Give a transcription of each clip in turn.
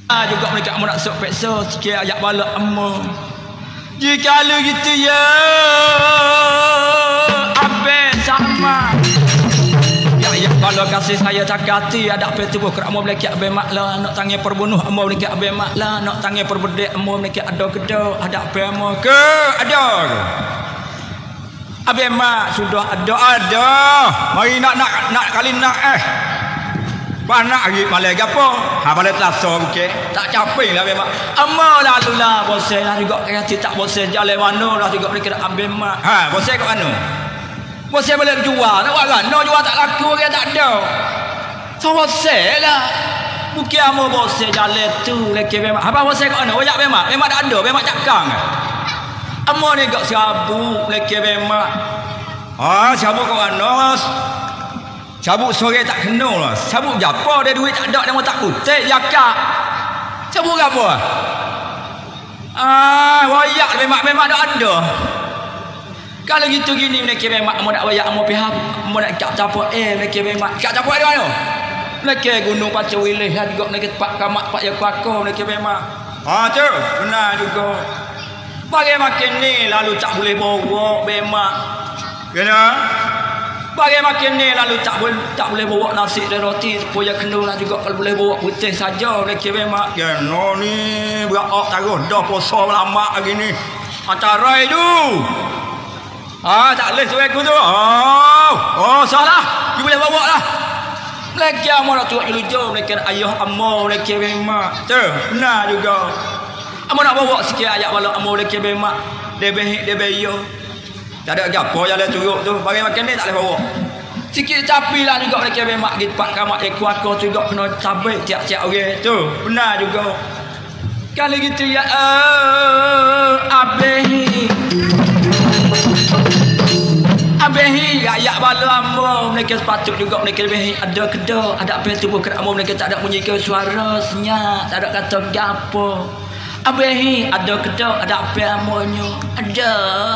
Juga mereka nak sok peksa sikit ayat balak ammo. Jika lu gitu ya abe sama. Ya kalau kasih saya cakati ada apa tubuh kerak ammo belakik abe maklah nak tangi perbunuh ammo belakik abe maklah nak tangi perbedek ammo belakik ada kedo ada apa ammo ke ada. Abe mak sudah ada. Mari nak kali nak panak lagi malai gapo? Ha malai telasa okey. Tak capek lah memang. Amma lalu lah bosai lah juga kata tak bosai jalan mana lah juga mereka nak ambil mak. Ha bosai kat mana? Bosai balik jual. Nak buat kan? No jual tak laku dia tak ada. So bosai lah. Bukan amma bosai jalan tu lagi memang. Apa bosai kat mana? Banyak memang. Memang tak ada, memang cakang. Amma ni gak sabuk lagi memang. Ah sabuk kat mana? Sabuk sore tak kena lah. Sabuk apa dia duit tak ada dia mau tak kutip jakak. Sabuk apa? Wayak memang tak ada. Kalau gitu gini mereka memang mau nak wayak mau pihak mau nak cak capok mereka memang cak capok di mana? Mereka gunung Pacu Wilis lah juga mereka tempat kamak pak yang kuako mereka memang. Tu benar juga. Bagi makin ni lalu tak boleh bawa memang. Kena? Bagi makin ni lalu tak boleh bawa nasi dan roti supaya kena lah juga kalau boleh bawa putih saja mereka memang. Ya no ni berak taruh dah puasa lama lagi ni. Antara itu. Tak boleh suai aku tu. Salah. You boleh bawa lah. Mereka mau nak tuak jauh mereka ayah amma mereka memang. Tu benar juga. Amma nak bawa sikit ayat balak amma mereka memang. Dia yo. Tak ada gapo jalan turuk tu. Bagi makan ni tak boleh bawa. Sikit capi lah juga mereka memang di tempat kamak kuaka tu juga kena sabit tiap-tiap orang tu. Benar juga. Kalau gitu ya abehi ayat bala ambo mereka sepatut juga mereka lebih ada kedo ada apa tubuh kerak ambo mereka tak ada bunyi ke suara senyap tak ada kata gapo. Abehi ada kedo ada apa amonyo ada.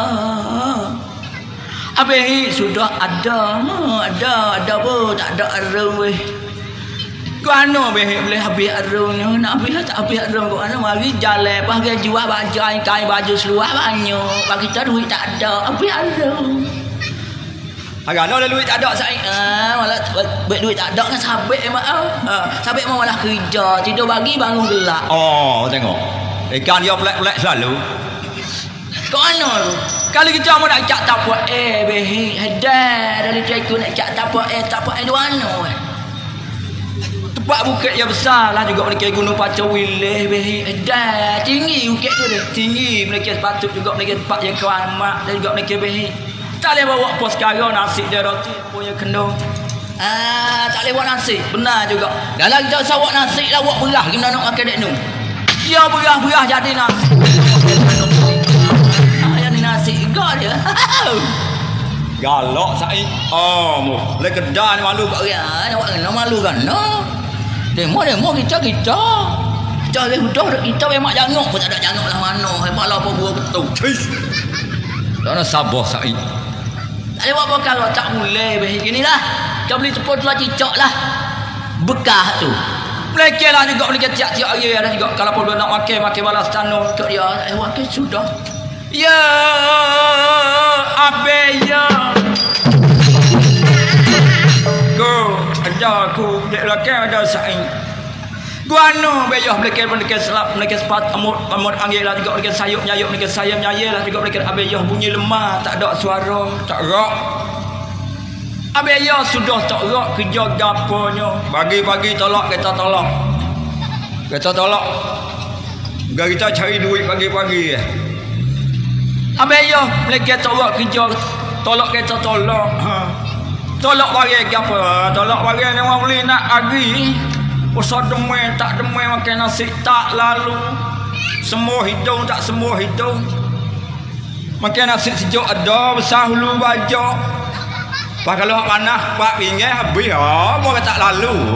Abehi sudah ada apa tak ada arung weh. Kuano behi boleh habis arungnya nak habis tak habis arung kuano mari jalan bagi jual baju kain baju seluar banyak bagi kita duit tak ada habis arung. Agak no duit tak ada saya. Malah duit tak ada kan sabit mak. Sabit malah kerja tidur pagi bangun gelap. Tengok. Ikan dia pelak-pelak selalu. Kau mana tu? Kalau kita mau nak cak tak apa behi hadah dari cikgu nak cak tak apa di mana tempat bukit yang besar lah juga mereka gunung Pacu Wilis behi hadah tinggi bukit tu dia tinggi mereka sepatut juga mereka tempat yang keramat dan juga mereka behi tak boleh bawa pos sekarang nasi dia roti punya kendung tak boleh bawa nasi benar juga kalau kita sawak nasi lah buat berah gimana nak makan dek nu dia berah jadi nasi nasi gak dia. Galak sai. Le kedai malu kat dia. Nak kena malu kan. No. Demo kita. Cari hudah kita memang janguk pun tak ada janguk lah mana. Hebat lah apa buah betul. Tak nak sabar sai. Tak ada apa kalau tak boleh begini lah. Kita beli tepung telah cicak lah. Bekah tu. Mereka lah juga mereka tiap-tiap hari ada juga kalau pun nak makan balas tanah untuk dia. Makan sudah. Ya abe ya go ada aku dek belakang ada saing guano beyah mereka selap mereka sepat amut anggil lah juga mereka sayup nyayup mereka sayam nyayel lah juga mereka abe ya bunyi lemah tak ada suara tak rak abe ya sudah tak rak kerja gaponya pagi-pagi tolak kita tolak kita cari duit pagi-pagi Abeyo mereka tolak kerja tolak kereta tolak bagi apa tolak bagi yang orang beli nak agi usah demai tak demai makan nasi tak lalu semua hidung tak semua hidung makan nasi sejuk ada besar hulu baju pak kalau panah pak pinggir habis mau tak lalu.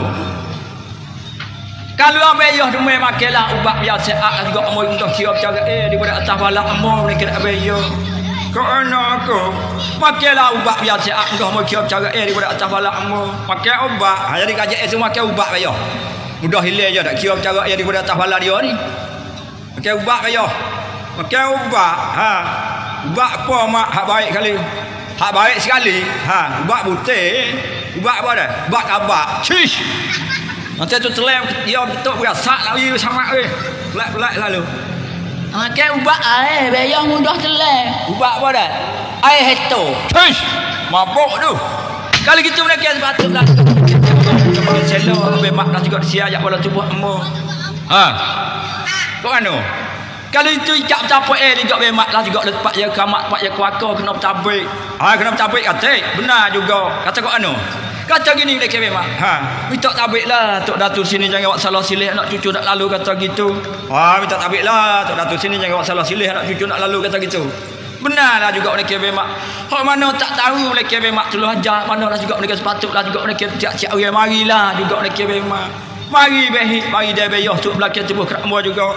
Kalau abeyo demai makanlah ubat biasa juga mau untuk siap cara daripada atas balak amor mereka abeyo. Kerana aku makanlah ubat biasa dah mau siap cara daripada atas balak amor. Pakai ubat. Jadi kaji semua makan ubat abeyo. Mudah hilang je tak kira cara yang daripada atas bala dia ni. Makan ubat kaya. Makan ubat. Ha. Ubat apa mak hak baik kali. Hak baik sekali. Ha, ubat putih. Ubat apa dah? Ubat kabak. Shish. Nanti tu telem dia betul berasak lah sama pelak-pelak lalu. Makan ubat bayang mudah telem. Ubat apa dah? Air heto. Shish. Mabuk tu. Kalau gitu mereka sepatutlah. Kepala selo habis mak dah juga sia ajak bola tubuh emo. Ha. Kau anu. Kalau itu ijak capek juga bemak lah juga lepas ya kamak pak ya kuaka kena tabik. Ha kena tabik kata. Benar juga. Kata kau anu. Kata gini dekat bemak. Ha. Minta tabik lah tok datuk sini jangan buat salah silih anak cucu nak lalu kata gitu. Ha minta tabik lah tok datuk sini jangan buat salah silih anak cucu nak lalu kata gitu. Benarlah juga mereka bemak. Hak mana tak tahu mereka bemak tuluh ajar, manalah juga mereka sepatutlah juga mereka siap-siap orang marilah juga mereka bemak. Mari behik, mari dia beyoh tu belakang tubuh keramua juga.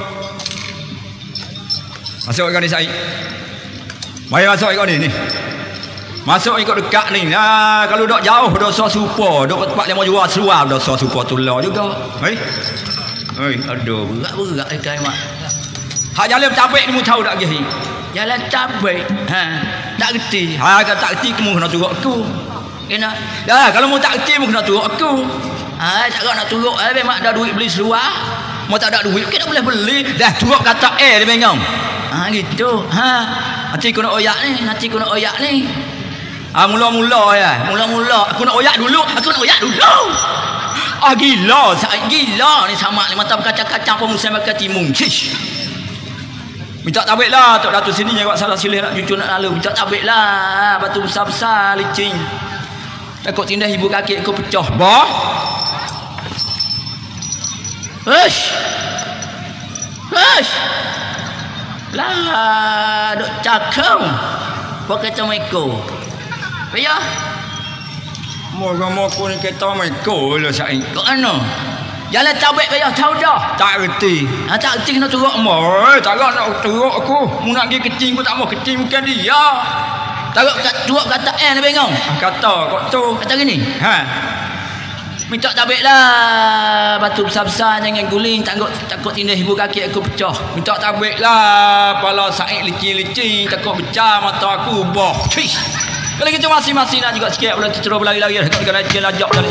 Masuk kau ni Said. Mari masuk kau ni. Masuk ikut dekat ni. Nah, kalau dok jauh dosa supa, dok tempat yang mau jual seluar dosa supa tulah juga. Hei. Hei, aduh, Berat-berat dekat mak. hak jalan tabik ni mu tahu tak gih? Jalan tabik. Tak reti. Ha, kalau tak reti kamu kena turut aku. Kena. Dah, kalau mu tak reti mu kena turut aku. Tak nak turut mak dah duit beli seluar. Mau tak ada duit, kita boleh beli. Dah turut kata dia bengong. Gitu. Nanti aku nak oyak ni, mula-mula ya. Mula-mula aku nak oyak dulu. Gila, gila ni sama ni mata berkacang-kacang pun musim makan timun. Cish. Minta tabik lah, tok datuk sini jangan buat salah silih Nak cucu nak lalu, minta tabik lah. Batu besar-besar licin. Takut tindah ibu kaki aku pecah. Bah. Hush. Lah, duk cakap. Pakai tomeko. Payah. Moga-moga ni kereta meko lah Said. Kau ano? Jalan tabik payah tahu dah. Tak reti. Tak reti kena turut. Tak nak turut aku. Mu nak pergi kecing pun tak mau kecing bukan dia. Turut kata ni bengong. Kata kau tu. Kata gini. Ha. Minta tabik lah. Batu besar-besar jangan guling. Takut tindah ibu kaki aku pecah. Minta tabik lah. Pala Said licin-licin. Takut pecah mata aku. Boh. Cish. Kalau kita masing-masing nak juga sikit. Boleh terus berlari-lari. Dekat rajin lajak tadi.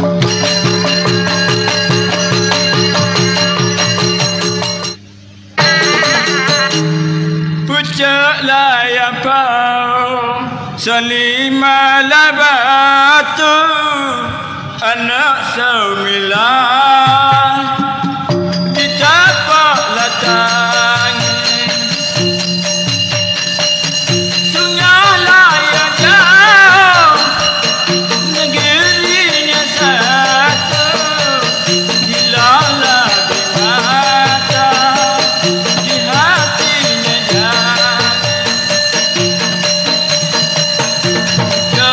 Pucaklah yang pau. Selimalah batu. Anak saumilah ditapaklah tangan sunyalah yang jauh negerinya satu dilalah di mata di hatinya jangan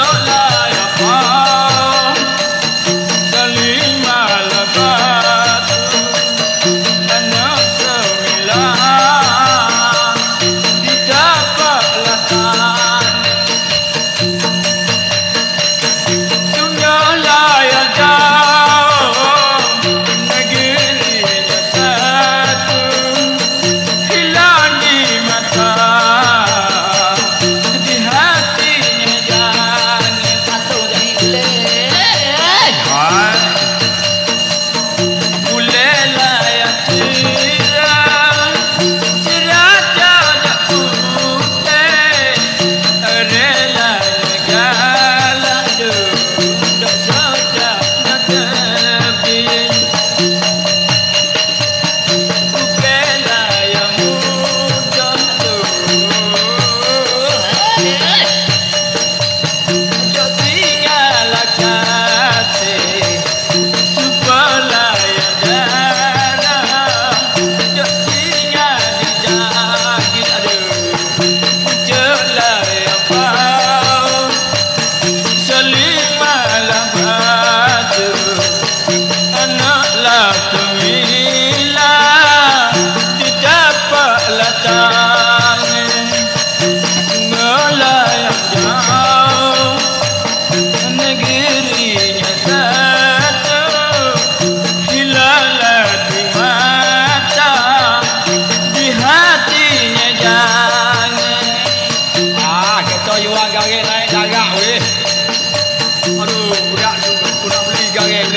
Jauhlah ya Pak Salimah lebat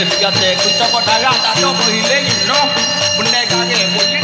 kata ku copot darah tak tahu hilang no benar kata